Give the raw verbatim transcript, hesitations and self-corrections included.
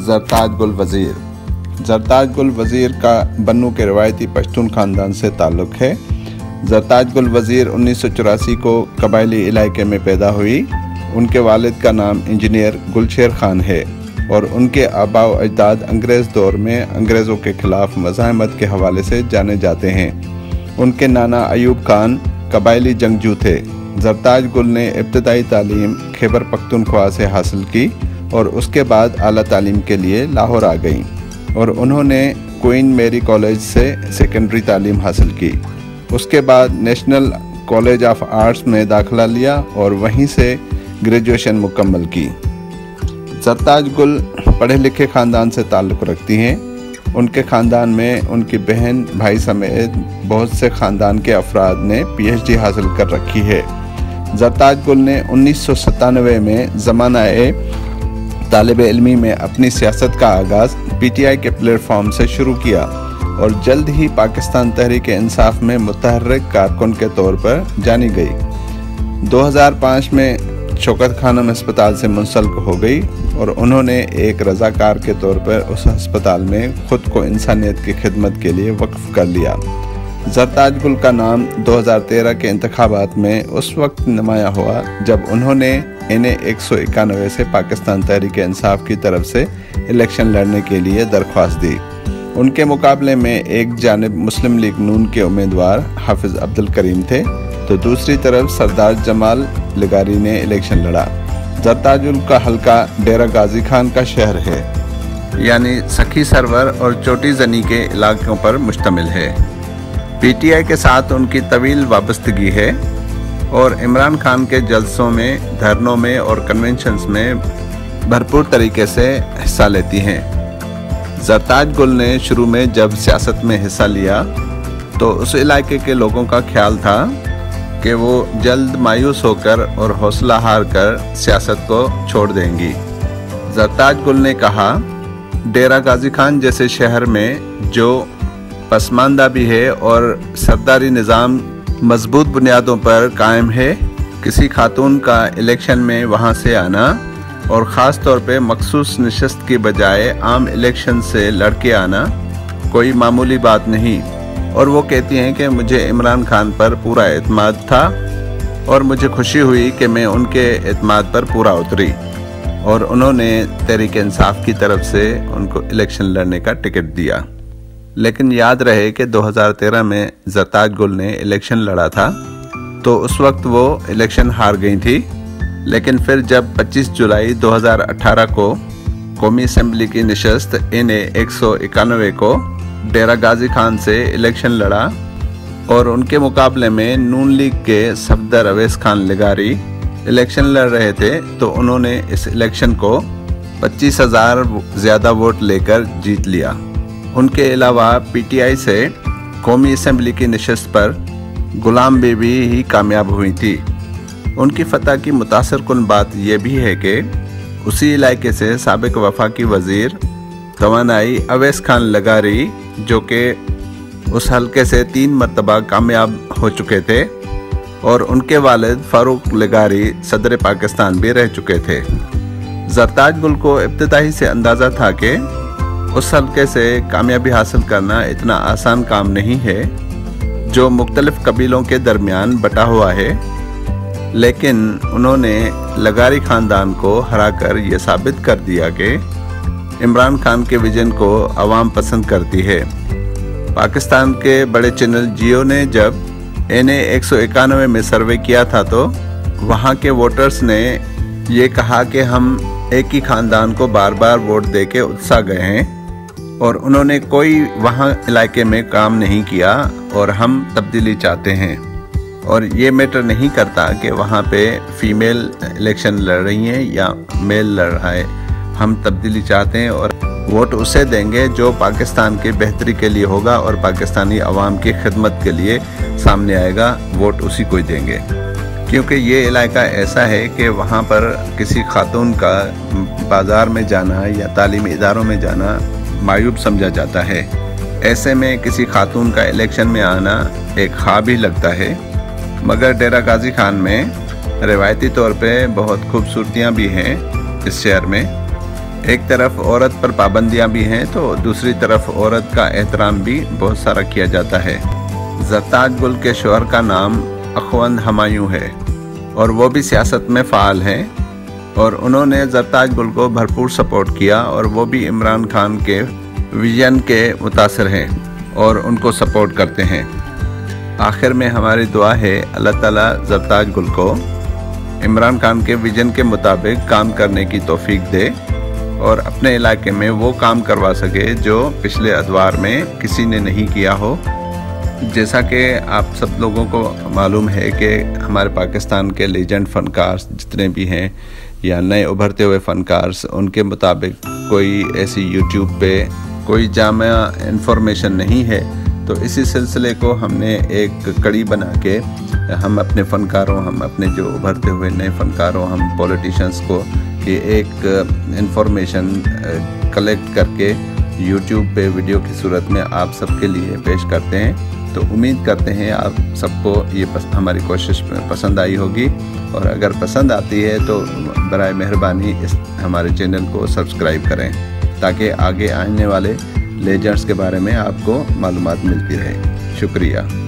जरताज गुल वज़ीर। जरताज गुल वज़ीर का बन्नू के रवायती पश्तून ख़ानदान से ताल्लुक़ है। जरताज गुल वज़ीर उन्नीस सौ चौरासी को कबायली इलाके में पैदा हुई। उनके वालिद का नाम इंजीनियर गुलशेर खान है और उनके आबा व अजदाद अंग्रेज़ दौर में अंग्रेज़ों के ख़िलाफ़ मज़ाहमत के हवाले से जाने जाते हैं। उनके नाना अयूब खान कबायली जंगजू थे। जरताज गुल ने इब्तदाई तालीम खैबर पख्तूनख्वा से हासिल की और उसके बाद आला तालीम के लिए लाहौर आ गईं और उन्होंने क्वीन मेरी कॉलेज से सेकेंडरी तालीम हासिल की। उसके बाद नेशनल कॉलेज ऑफ आर्ट्स में दाखिला लिया और वहीं से ग्रेजुएशन मुकम्मल की। जरताज गुल पढ़े लिखे ख़ानदान से ताल्लुक़ रखती हैं। उनके ख़ानदान में उनकी बहन भाई समेत बहुत से ख़ानदान के अफराद ने पीएचडी हासिल कर रखी है। जरताज गुल ने उन्नीस सौ सत्तानवे में ज़माना-ए तालिब इल्मी में अपनी सियासत का आगाज़ पीटीआई के प्लेटफॉर्म से शुरू किया और जल्द ही पाकिस्तान तहरीक-ए-इंसाफ में मुतहर्रिक कारकुन के तौर पर जानी गई। दो हज़ार पाँच में शौकत खानम अस्पताल से मुंसलिक हो गई और उन्होंने एक रज़ाकार के तौर पर उस अस्पताल में ख़ुद को इंसानियत की खिदमत के लिए वक्फ कर लिया। जरताज गुल का नाम दो हज़ार तेरह के इंतखाबात में उस वक्त नुमाया हुआ जब उन्होंने एन ए एक सौ इक्यानवे से पाकिस्तान तहरीक-ए-इंसाफ की तरफ से इलेक्शन लड़ने के लिए दरख्वास्त दी। उनके मुकाबले में एक जानिब मुस्लिम लीग नून के उम्मीदवार हाफिज अब्दुल करीम थे तो दूसरी तरफ सरदार जमाल लगारी ने इलेक्शन लड़ा। जरताज गुल का हल्का डेरा गाजी खान का शहर है, यानी सखी सरवर और चोटी जनी के इलाकों पर मुश्तमिल है। पीटीआई के साथ उनकी तवील वाबस्तगी है और इमरान खान के जलसों में, धरनों में और कन्वेंशंस में भरपूर तरीके से हिस्सा लेती हैं। जरताज गुल ने शुरू में जब सियासत में हिस्सा लिया तो उस इलाके के लोगों का ख्याल था कि वो जल्द मायूस होकर और हौसला हार कर सियासत को छोड़ देंगी। जरताज गुल ने कहा, डेरा गाजी खान जैसे शहर में जो पसमानदा भी है और सरदारी निज़ाम मजबूत बुनियादों पर कायम है, किसी खातून का इलेक्शन में वहां से आना और ख़ास तौर पे मखसूस नशस्त की बजाय आम इलेक्शन से लड़के आना कोई मामूली बात नहीं। और वो कहती हैं कि मुझे इमरान खान पर पूरा एतमाद था और मुझे खुशी हुई कि मैं उनके एतमाद पर पूरा उतरी और उन्होंने तहरीक इंसाफ की तरफ से उनको इलेक्शन लड़ने का टिकट दिया। लेकिन याद रहे कि दो हज़ार तेरह में जरताज गुल ने इलेक्शन लड़ा था तो उस वक्त वो इलेक्शन हार गई थी। लेकिन फिर जब पच्चीस जुलाई दो हज़ार अठारह को कौमी असम्बली की नशस्त एन ए एक सौ इक्यानवे को डेरा गाजी खान से इलेक्शन लड़ा और उनके मुकाबले में नून लीग के सफदर अवैस खान लगारी इलेक्शन लड़ रहे थे तो उन्होंने इस इलेक्शन को पच्चीस हज़ार ज़्यादा वोट लेकर जीत लिया। उनके अलावा पीटीआई से कौमी असम्बली की नशस्त पर गुलाम बीबी ही कामयाब हुई थी। उनकी फतह की मुतासर कुन बात यह भी है कि उसी इलाके से साबिक वफाकी वज़ीर तवानाई अवैस खान लगारी, जो कि उस हल्के से तीन मरतबा कामयाब हो चुके थे, और उनके वालिद फारूक लगारी सदर पाकिस्तान भी रह चुके थे। जरताज गुल को इब्तिदाई से अंदाज़ा था कि उस हल्के से कामयाबी हासिल करना इतना आसान काम नहीं है जो मुख्तलिफ कबीलों के दरमियान बटा हुआ है, लेकिन उन्होंने लगारी ख़ानदान को हराकर ये साबित कर दिया कि इमरान खान के विजन को आवाम पसंद करती है। पाकिस्तान के बड़े चैनल जियो ने जब एन ए एक सौ इक्यानवे में सर्वे किया था तो वहाँ के वोटर्स ने ये कहा कि हम एक ही ख़ानदान को बार बार वोट दे के उत्साह गए हैं और उन्होंने कोई वहाँ इलाके में काम नहीं किया और हम तब्दीली चाहते हैं। और ये मैटर नहीं करता कि वहाँ पे फीमेल इलेक्शन लड़ रही हैं या मेल लड़ रहा है, हम तब्दीली चाहते हैं और वोट उसे देंगे जो पाकिस्तान की बेहतरी के लिए होगा और पाकिस्तानी अवाम की खिदमत के लिए सामने आएगा, वोट उसी को ही देंगे। क्योंकि ये इलाका ऐसा है कि वहाँ पर किसी खातून का बाज़ार में जाना या तालीमी इदारों में जाना मायूब समझा जाता है। ऐसे में किसी खातून का इलेक्शन में आना एक ख्वाब ही लगता है। मगर डेरा गाजी खान में रिवायती तौर पे बहुत खूबसूरतियाँ भी हैं इस शहर में। एक तरफ औरत पर पाबंदियां भी हैं तो दूसरी तरफ औरत का एहतराम भी बहुत सारा किया जाता है। ज़रताज गुल के शौहर का नाम अखवंद हमायूं है और वो भी सियासत में फ़ाल हैं और उन्होंने ज़रताज गुल को भरपूर सपोर्ट किया और वो भी इमरान खान के विजन के मुतासिर हैं और उनको सपोर्ट करते हैं। आखिर में हमारी दुआ है अल्लाह ताला ज़रताज गुल को इमरान खान के विजन के मुताबिक काम करने की तौफीक दे और अपने इलाके में वो काम करवा सके जो पिछले अदवार में किसी ने नहीं किया हो। जैसा कि आप सब लोगों को मालूम है कि हमारे पाकिस्तान के लीजेंड फ़नकार जितने भी हैं या नए उभरते हुए फ़नकार, उनके मुताबिक कोई ऐसी यूट्यूब पे कोई जामिया इंफॉर्मेशन नहीं है। तो इसी सिलसिले को हमने एक कड़ी बना के हम अपने फ़नकारों, हम अपने जो उभरते हुए नए फ़नकारों, हम पॉलिटिशियंस को कि एक इंफॉर्मेशन कलेक्ट करके यूट्यूब पे वीडियो की सूरत में आप सबके लिए पेश करते हैं। तो उम्मीद करते हैं आप सबको ये पस, हमारी कोशिश पसंद आई होगी और अगर पसंद आती है तो बराए मेहरबानी इस हमारे चैनल को सब्सक्राइब करें ताकि आगे आने वाले लेजेंड्स के बारे में आपको मालूमात मिलती रहे। शुक्रिया।